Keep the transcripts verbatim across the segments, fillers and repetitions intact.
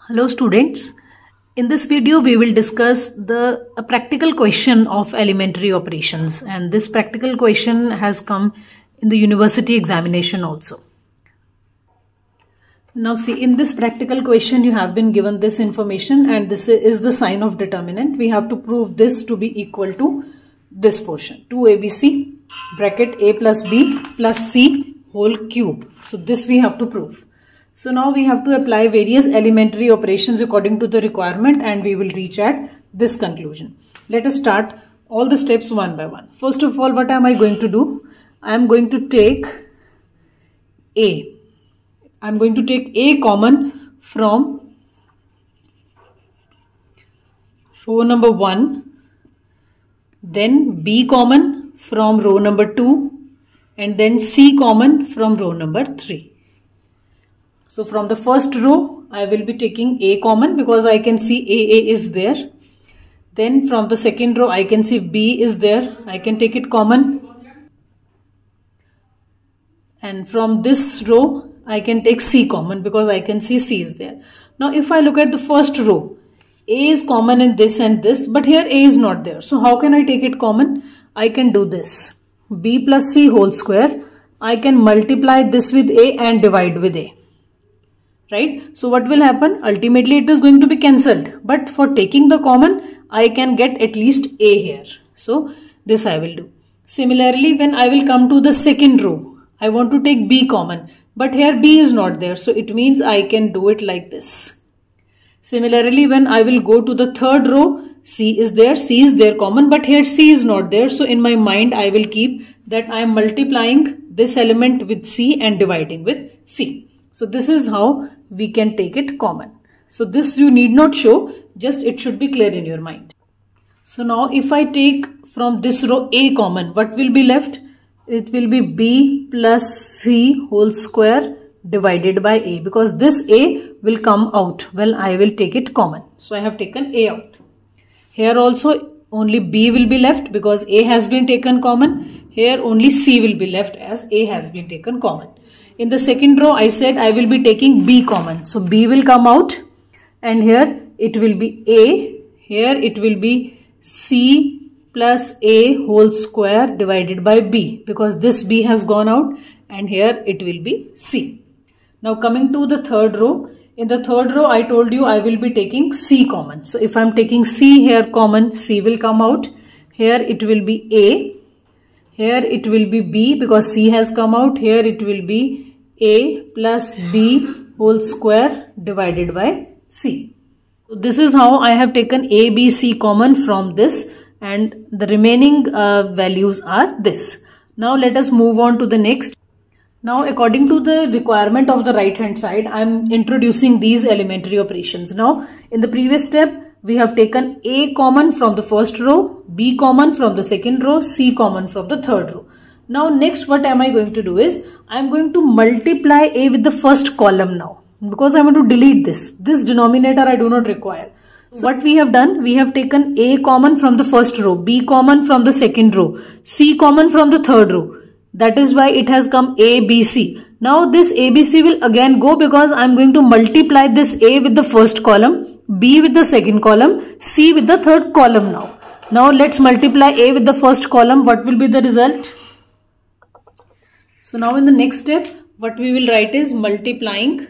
Hello students, in this video we will discuss the a practical question of elementary operations, and this practical question has come in the university examination also. Now see, in this practical question you have been given this information and this is the sign of determinant. We have to prove this to be equal to this portion, two A B C bracket A plus B plus C whole cube. So this we have to prove. So now we have to apply various elementary operations according to the requirement and we will reach at this conclusion. Let us start all the steps one by one. First of all, what am I going to do? I am going to take A. I am going to take A common from row number one, then B common from row number two, and then C common from row number three. So from the first row, I will be taking A common because I can see A A is there. Then from the second row, I can see B is there. I can take it common. And from this row, I can take C common because I can see C is there. Now if I look at the first row, A is common in this and this, but here A is not there. So how can I take it common? I can do this. B plus C whole square. I can multiply this with A and divide with A. Right? So what will happen? Ultimately it is going to be cancelled. But for taking the common, I can get at least A here. So this I will do. Similarly, when I will come to the second row, I want to take B common. But here B is not there. So it means I can do it like this. Similarly, when I will go to the third row, C is there. C is there common. But here C is not there. So in my mind, I will keep that I am multiplying this element with C and dividing with C. So this is how we can take it common. So this you need not show, just it should be clear in your mind. So now if I take from this row A common, what will be left? It will be B plus C whole square divided by A, because this A will come out. Well, I will take it common. So I have taken A out. Here also only B will be left because A has been taken common. Here only C will be left as A has been taken common. In the second row, I said I will be taking B common. So B will come out and here it will be A. Here it will be C plus A whole square divided by B, because this B has gone out, and here it will be C. Now coming to the third row. In the third row, I told you I will be taking C common. So if I am taking C here common, C will come out. Here it will be A. Here it will be B because C has come out. Here it will be A plus B whole square divided by C. So this is how I have taken A, B, C common from this, and the remaining uh, values are this. Now let us move on to the next. Now according to the requirement of the right hand side, I am introducing these elementary operations. Now in the previous step, we have taken A common from the first row, B common from the second row, C common from the third row. Now next what am I going to do is, I am going to multiply A with the first column now, because I want to delete this. This denominator I do not require. So what we have done, we have taken A common from the first row, B common from the second row, C common from the third row. That is why it has come A, B, C. Now this A, B, C will again go because I am going to multiply this A with the first column, B with the second column, C with the third column now. Now let's multiply A with the first column. What will be the result? So now in the next step, what we will write is multiplying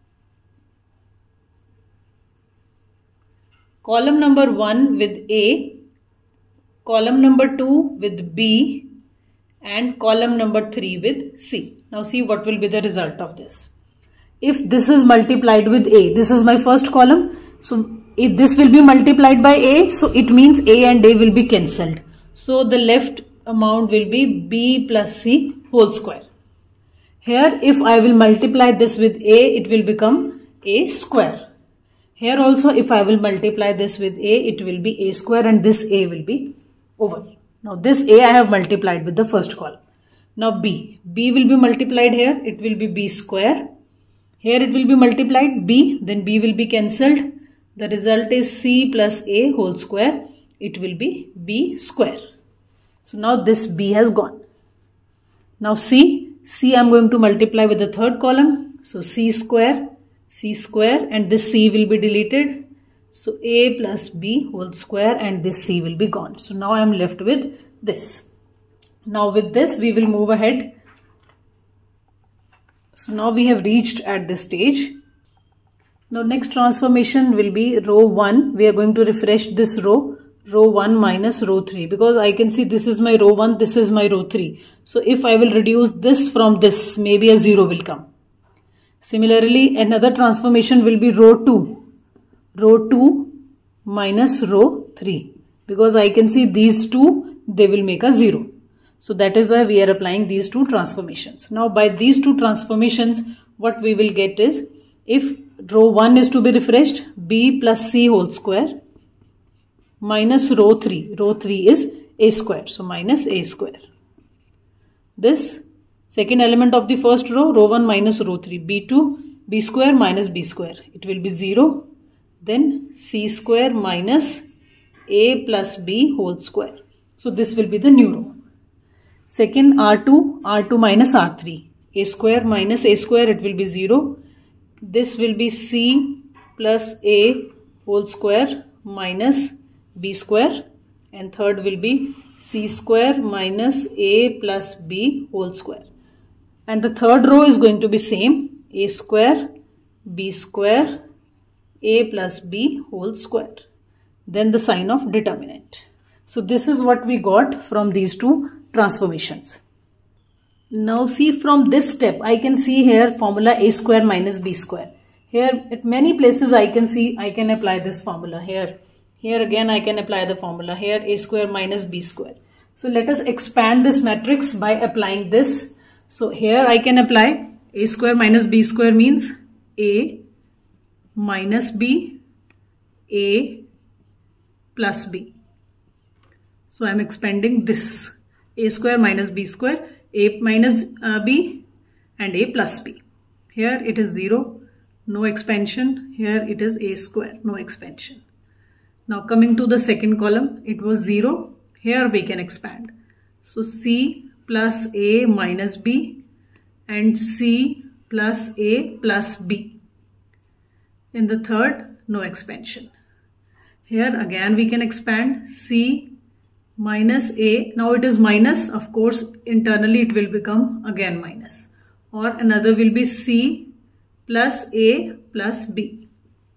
column number one with A, column number two with B, and column number three with C. Now see what will be the result of this. If this is multiplied with A, this is my first column. So if this will be multiplied by A, so it means A and A will be cancelled. So the left amount will be B plus C whole square. Here if I will multiply this with A, it will become A square. Here also if I will multiply this with A, it will be A square, and this A will be over. Now this A I have multiplied with the first column. Now B. B will be multiplied here. It will be B square. Here it will be multiplied B. Then B will be cancelled. The result is C plus A whole square. It will be B square. So now this B has gone. Now C. C I am going to multiply with the third column. So C square, c square, and this c will be deleted. So a plus b whole square, and this c will be gone. So now I am left with this. Now with this we will move ahead. So now we have reached at this stage. Now next transformation will be row one. We are going to refresh this row, row one minus row three, because I can see this is my row one, this is my row three. So if I will reduce this from this, maybe a zero will come. Similarly, another transformation will be row two, row two minus row three, because I can see these two, they will make a zero. So that is why we are applying these two transformations. Now by these two transformations, what we will get is, if row one is to be refreshed, b plus c whole square minus row three. Row three is a square. So minus a square. This second element of the first row, row one minus row three. b two, b square minus b square. It will be zero. Then c square minus a plus b whole square. So this will be the new row. Second r two, r two minus r three. A square minus a square, it will be zero. This will be c plus a whole square minus b square, and third will be c square minus a plus b whole square. And the third row is going to be same, a square, b square, a plus b whole square. Then the sign of determinant. So this is what we got from these two transformations. Now see, from this step I can see here formula a square minus b square. Here at many places I can see I can apply this formula. Here, here again I can apply the formula. Here a square minus b square. So let us expand this matrix by applying this. So here I can apply a square minus b square means a minus b, a plus b. So I am expanding this, a square minus b square, a minus uh, b and a plus b. Here it is zero, no expansion. Here it is a square, no expansion. Now coming to the second column, it was zero. Here we can expand. So c plus a minus b and c plus a plus b. In the third, no expansion. Here again we can expand c minus a. Now it is minus, of course internally it will become again minus. Or another will be c plus a plus b.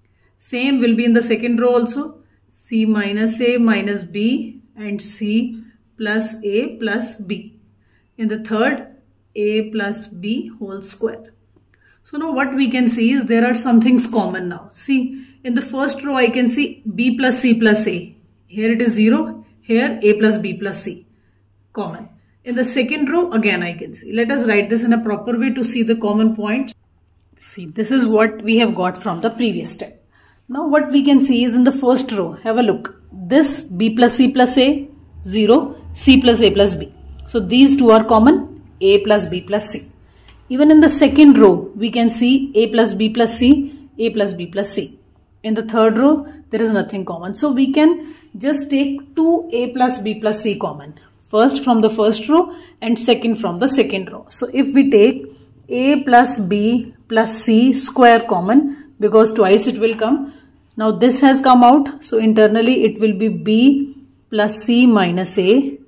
Same will be in the second row also. C minus a minus b and c plus a plus b. In the third, a plus b whole square. So now what we can see is there are some things common now. See, in the first row I can see b plus c plus a. Here it is zero. Here a plus b plus c common. In the second row again I can see. Let us write this in a proper way to see the common points. See, this is what we have got from the previous step. Now what we can see is in the first row, have a look. This b plus c plus a, zero, c plus a plus b. So these two are common, a plus b plus c. Even in the second row, we can see a plus b plus c, a plus b plus c. In the third row, there is nothing common. So we can just take two a plus b plus c common. First from the first row and second from the second row. So if we take a plus b plus c square common, because twice it will come. Now this has come out. So internally it will be b plus c minus a.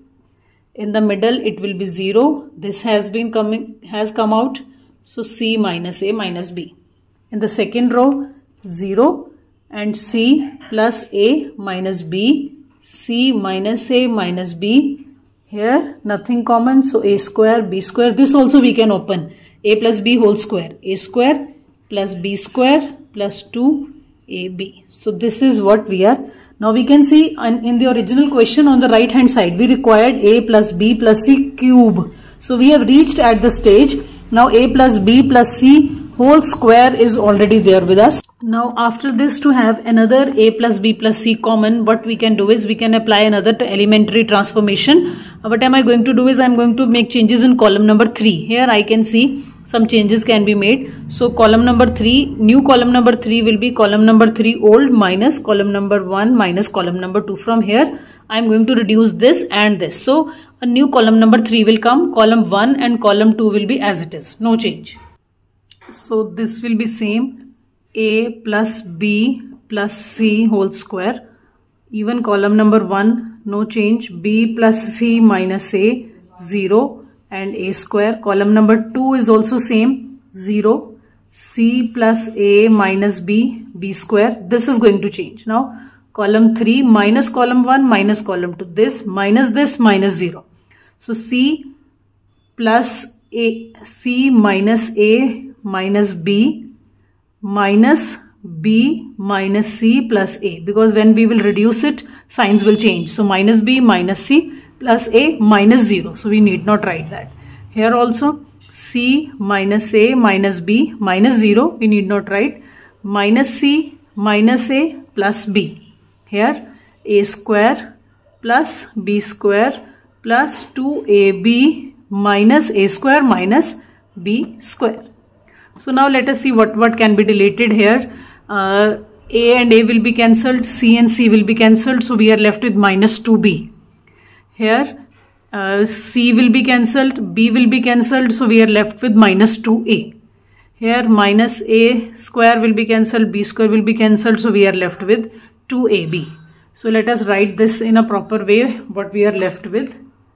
In the middle it will be zero. This has been coming, has come out. So c minus a minus b. In the second row, zero and c plus a minus b, c minus a minus b. Here nothing common, so a square, b square. This also we can open, a plus b whole square, a square plus b square plus two a b. So this is what we are. Now we can see in the original question on the right hand side, we required a plus b plus c cube. So we have reached at the stage. Now a plus b plus c whole square is already there with us. Now after this, to have another a plus b plus c common, what we can do is we can apply another elementary transformation. What am I going to do is I am going to make changes in column number three. Here I can see some changes can be made. So column number three, new column number three will be column number three old minus column number one minus column number two. From here I am going to reduce this and this. So a new column number three will come, column one and column two will be as it is, no change. So this will be same, A plus B plus C whole square. Even column number one, no change. B plus C minus A, zero, and A square. Column number two is also same, zero. C plus A minus B, B square. This is going to change. Now column three minus column one minus column two. This minus this minus zero. So C plus A, C minus A minus B minus B minus C plus A, because when we will reduce it, signs will change. So minus B minus C plus A minus zero. So we need not write that. Here also C minus A minus B minus zero. We need not write. Minus C minus A plus B. Here A square plus B square plus two A B minus A square minus B square. So now let us see what, what can be deleted here. Uh, A and A will be cancelled, C and C will be cancelled, so we are left with minus two B. Here uh, C will be cancelled, B will be cancelled, so we are left with minus two A. Here minus A square will be cancelled, B square will be cancelled, so we are left with two A B. So let us write this in a proper way, what we are left with.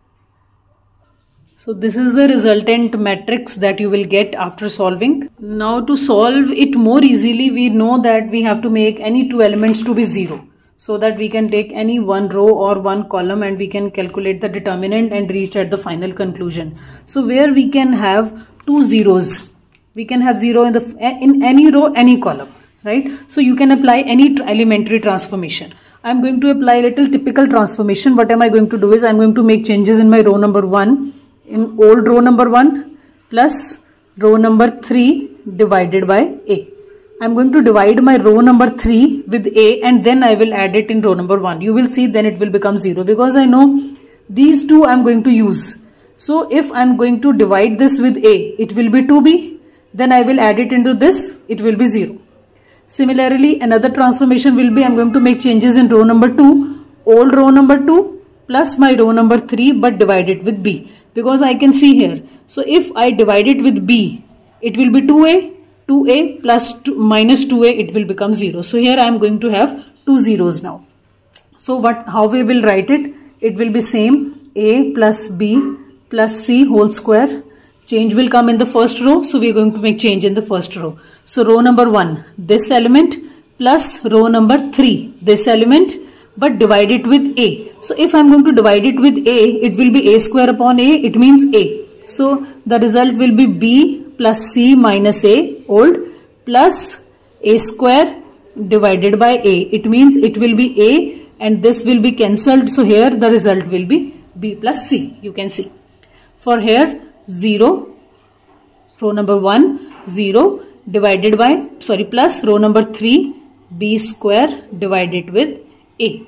So this is the resultant matrix that you will get after solving. Now to solve it more easily, we know that we have to make any two elements to be zero, so that we can take any one row or one column and we can calculate the determinant and reach at the final conclusion. So where we can have two zeros, we can have zero in the in any row, any column, right? So you can apply any elementary transformation. I am going to apply a little typical transformation. What am I going to do is I am going to make changes in my row number one. In old row number one plus row number three divided by A. I am going to divide my row number three with A and then I will add it in row number one. You will see then it will become zero, because I know these two I am going to use. So if I am going to divide this with A, it will be two B. Then I will add it into this, it will be zero. Similarly, another transformation will be I am going to make changes in row number two, old row number two plus my row number three, but divide it with B. Because I can see here, so if I divide it with B, it will be two A, two A plus two, minus two A, it will become zero. So here I am going to have two zeros now. So what, how we will write it? It will be same, A plus B plus C whole square. Change will come in the first row, so we are going to make change in the first row. So row number one, this element plus row number three, this element, but divide it with A. So if I am going to divide it with A, it will be A square upon A, it means A. So the result will be B plus C minus A old plus A square divided by A. It means it will be A and this will be cancelled. So here the result will be B plus C. You can see. For here zero, row number one, zero divided by, sorry, plus row number three, B square divided with A.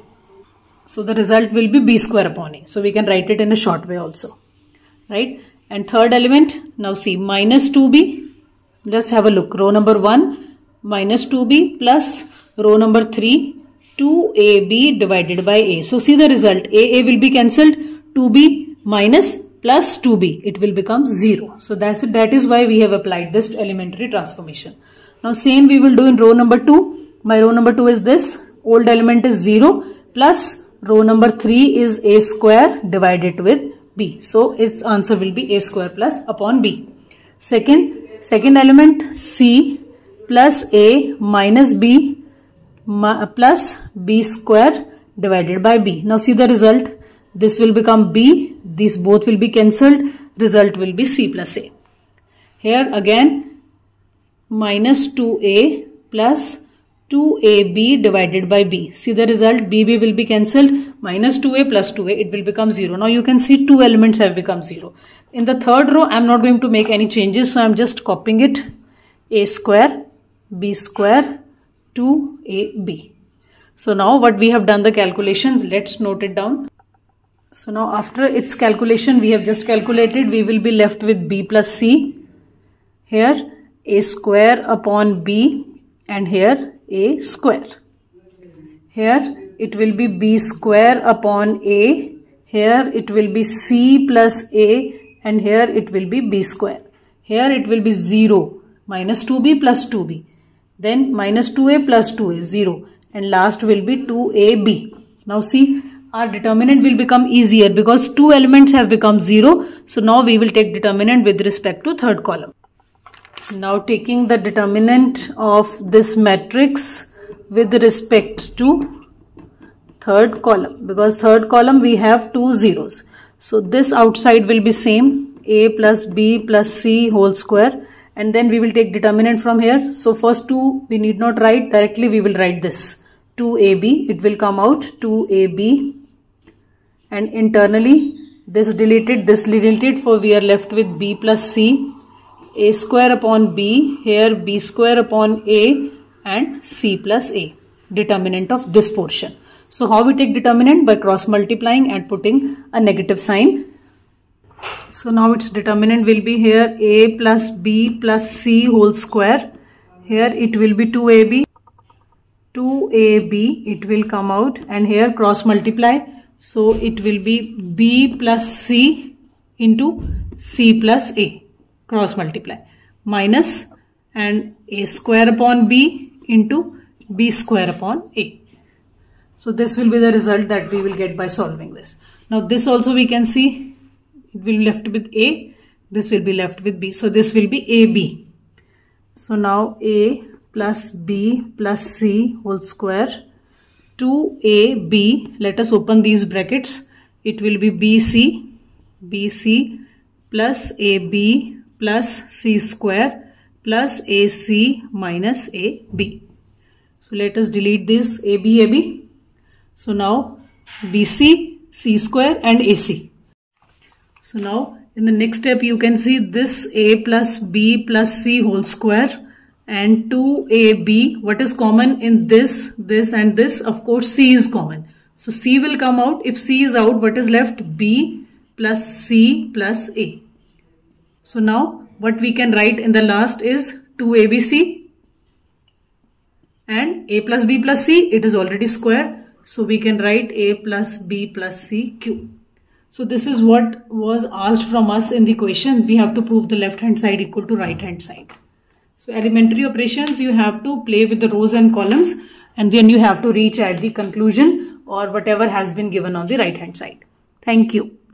So the result will be B square upon A. So we can write it in a short way also, right? And third element, now see, minus two B. So let's have a look. Row number one, minus two B plus row number three, two A B divided by A. So see the result. A A will be cancelled. two B minus plus two B. It will become zero. So that's it. That is why we have applied this elementary transformation. Now same we will do in row number two. My row number two is this. Old element is zero plus row number three is A square divided with B. So its answer will be A square plus upon B. Second, second element C plus A minus B plus B square divided by B. Now see the result. This will become B. These both will be cancelled. Result will be C plus A. Here again minus two A plus two A B divided by B. See the result, B B will be cancelled, minus two A plus two A, it will become zero. Now you can see two elements have become zero. In the third row, I am not going to make any changes, so I am just copying it. A square, B square, two A B. So now what we have done the calculations, let's note it down. So now after its calculation, we have just calculated, we will be left with B plus C. Here A square upon B and here A square. Here it will be B square upon A. Here it will be C plus A and here it will be B square. Here it will be zero minus two B plus two B. then minus two a plus two a, zero, and last will be two a b. Now see, our determinant will become easier because two elements have become zero. So now we will take determinant with respect to third column. Now taking the determinant of this matrix with respect to third column, because third column we have two zeros. So this outside will be same, a plus b plus c whole square, and then we will take determinant from here. So first two we need not write, directly we will write this two a b. It will come out two a b, and internally this deleted, this deleted, for we are left with b plus c, a square upon b, here b square upon a, and c plus a, determinant of this portion. So how we take determinant? By cross multiplying and putting a negative sign. So now its determinant will be here a plus b plus c whole square. Here it will be two a b. two a b it will come out, and here cross multiply. So it will be b plus c into c plus a, cross multiply, minus, and a square upon b into b square upon a. So this will be the result that we will get by solving this. Now this also we can see, it will be left with a, this will be left with b. So this will be a b. So now a plus b plus c whole square, two a b, let us open these brackets, it will be bc, bc plus ab plus c square plus ac minus ab. So let us delete this ab, ab. So now bc, c square and ac. So now in the next step you can see this a plus b plus c whole square and two a b. What is common in this, this and this? Of course c is common. So c will come out. If c is out, what is left? B plus c plus a. So now what we can write in the last is two a b c, and a plus b plus c, it is already square. So we can write a plus b plus c q. So this is what was asked from us in the question. We have to prove the left hand side equal to right hand side. So elementary operations, you have to play with the rows and columns, and then you have to reach at the conclusion or whatever has been given on the right hand side. Thank you.